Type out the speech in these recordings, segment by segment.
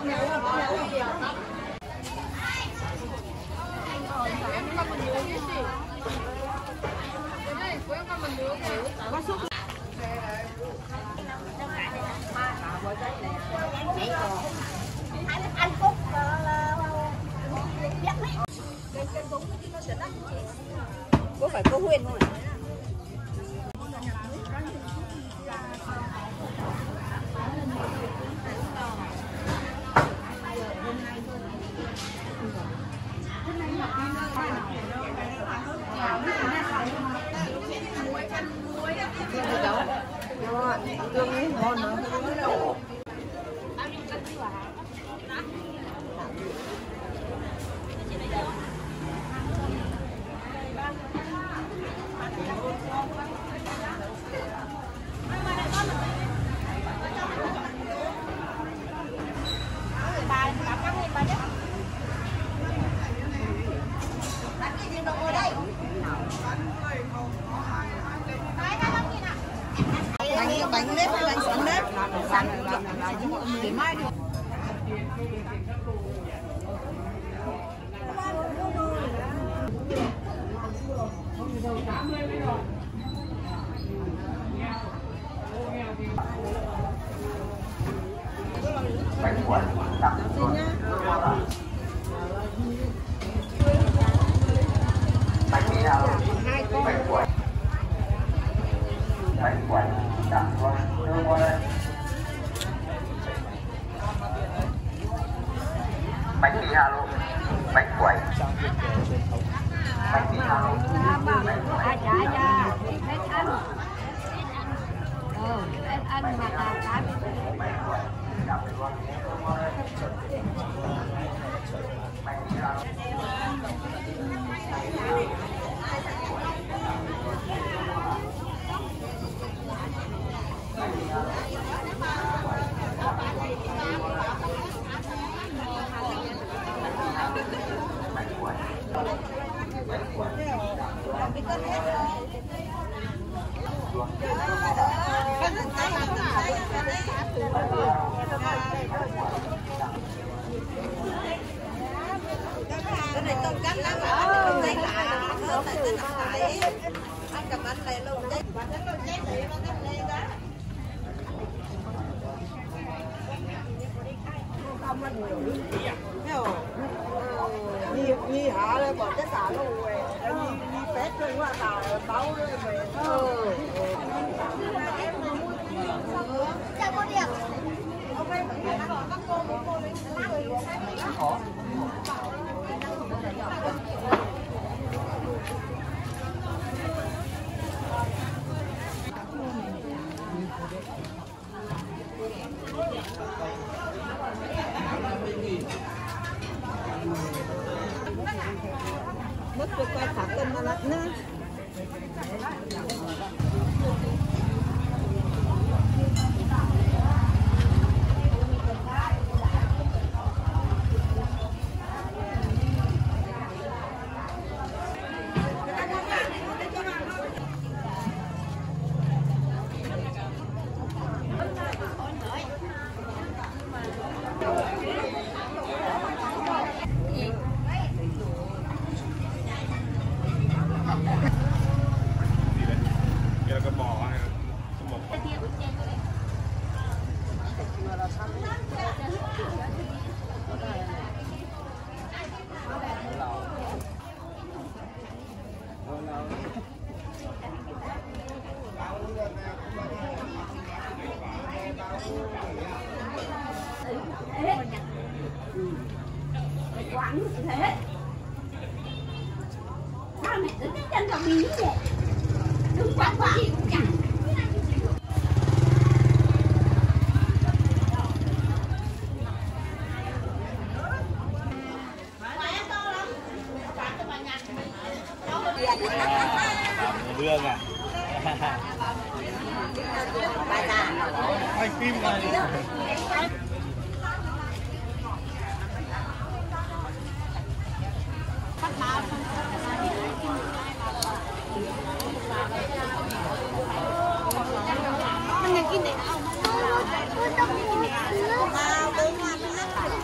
Anh Phúc có phải cô Huyền không ạ? Tương ấy ngon nữa. Bánh nếp, bánh sắn nếp. Để mai được. Bánh quẩy đặc luôn. Bánh mì nào? Bánh quẩy. Bánh quẩy đặc luôn. Đưa qua đây. Bánh mì nào luôn? Bánh quẩy. Bánh mì nào luôn? Anh mà tao cá cái này tôm cắt lắm mà không thấy lạ hơn tại tên nằm lại anh cầm anh này luôn đấy và cái luôn chết thì nó cắt lên đó không anh ngửi nhi họ lên bỏ cái xả luôn rồi nhi phép luôn qua tàu báo về chào cô đẹp ông đây các cô lên khó mất cái quay thả cân nó lắm nữa quán thế sao mẹ cứ cái chân vào bí vậy đừng quán quá gì cũng chẳng Hương à? Quay phim này. Mìnhกินได้เอา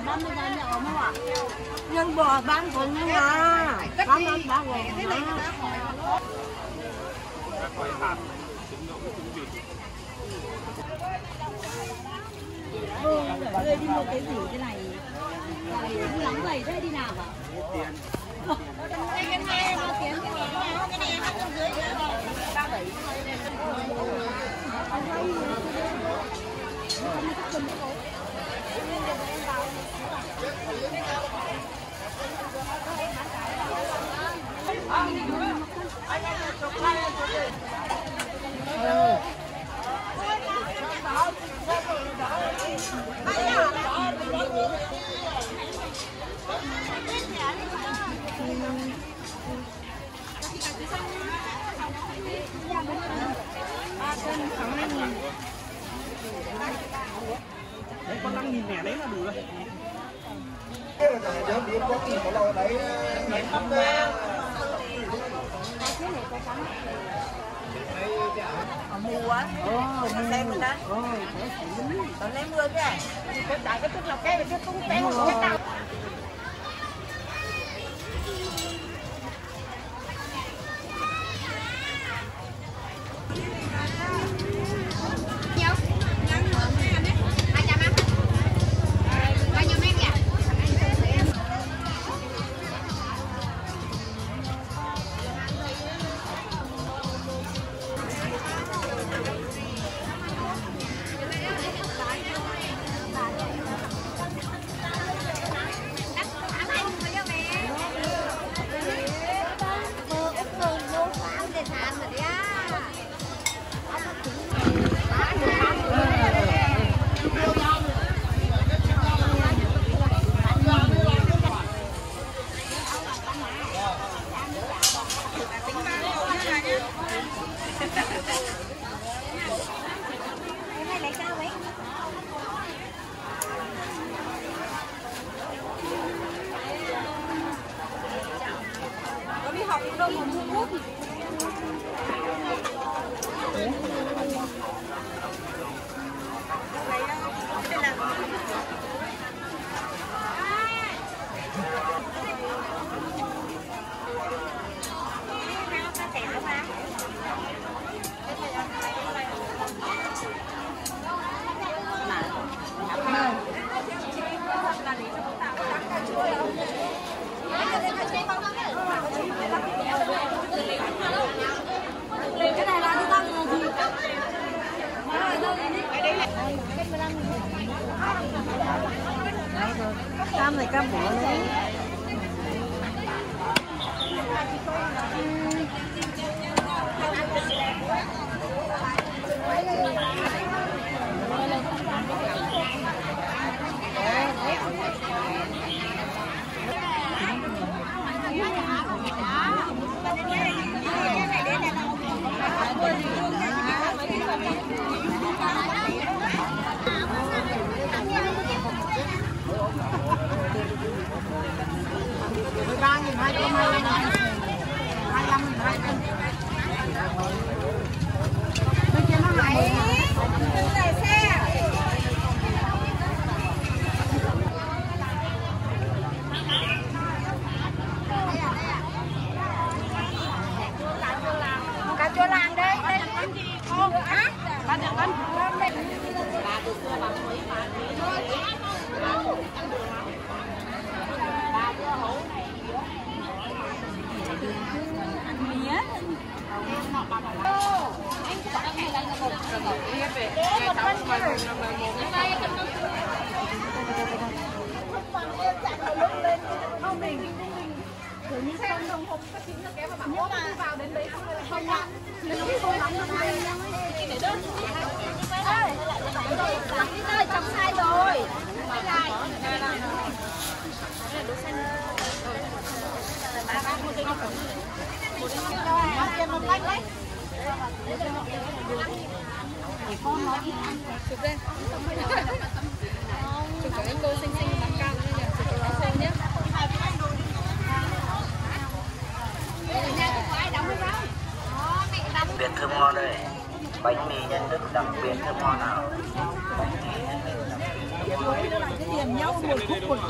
nhân bò bán còn như mà bán bán bò thế này Ơi đi mua cái gì thế này này lắm giày thế đi nào hả? Cái này bao tiền cái này hết trong dưới 37. Đấy con 5.000 nè, đấy là đủ rồi. mùa á, xem mình đó, còn lấy mưa kìa, cái đại cái tức là cái cũng cái nào. Cam này cam bổ đấy. Chụp lên. Chụp cả anh cô xinh xinh bắn cao lên nhỉ. Chụp cả nó xinh nhé. Biệt thơm ngon đây. Bánh mì nhân đức đặc biệt thơm ngon nào. Bánh mì nhân đức đặc biệt. chuối nó là cái điền nhau một khúc.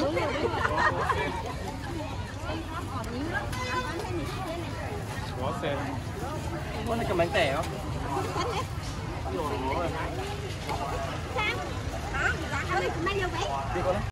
Có xem. Có này cầm bánh tẻ không? Sao? Hả? Mấy điều vậy?